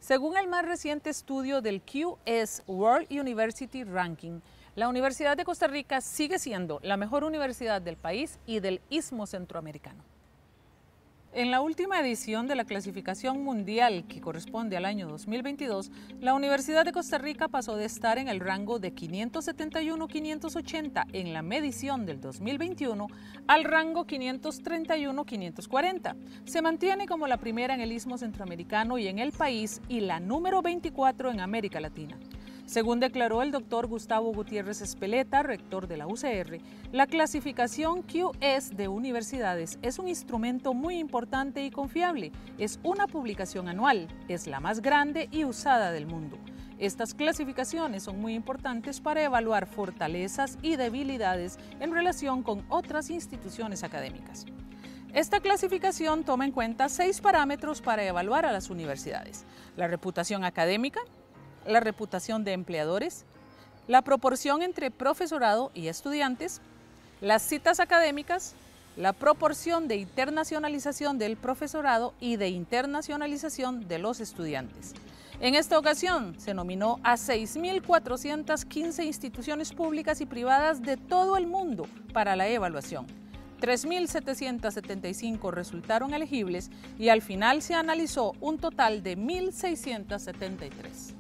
Según el más reciente estudio del QS World University Ranking, la Universidad de Costa Rica sigue siendo la mejor universidad del país y del Istmo Centroamericano. En la última edición de la clasificación mundial, que corresponde al año 2022, la Universidad de Costa Rica pasó de estar en el rango de 571-580 en la medición del 2021 al rango 531-540. Se mantiene como la primera en el Istmo Centroamericano y en el país y la número 24 en América Latina. Según declaró el doctor Gustavo Gutiérrez Espeleta, rector de la UCR, la clasificación QS de universidades es un instrumento muy importante y confiable. Es una publicación anual, es la más grande y usada del mundo. Estas clasificaciones son muy importantes para evaluar fortalezas y debilidades en relación con otras instituciones académicas. Esta clasificación toma en cuenta 6 parámetros para evaluar a las universidades: la reputación académica, la reputación de empleadores, la proporción entre profesorado y estudiantes, las citas académicas, la proporción de internacionalización del profesorado y de internacionalización de los estudiantes. En esta ocasión se nominó a 6.415 instituciones públicas y privadas de todo el mundo para la evaluación. 3.775 resultaron elegibles y al final se analizó un total de 1.673.